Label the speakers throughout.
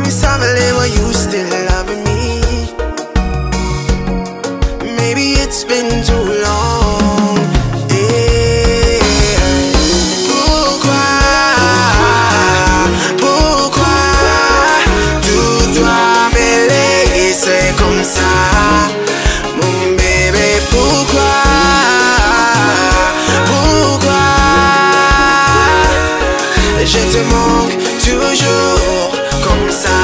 Speaker 1: Suddenly, were you still loving me? Maybe it's been too long. Yeah. Pourquoi tu dois me laisser comme ça, mon bébé? Pourquoi je te manque toujours comme ça?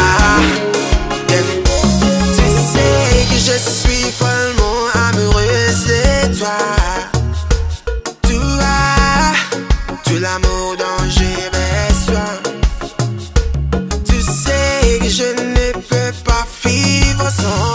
Speaker 1: Tu sais que je suis follement amoureuse de toi. Tu as tout l'amour dont j'ai besoin. Tu sais que je ne peux pas vivre sans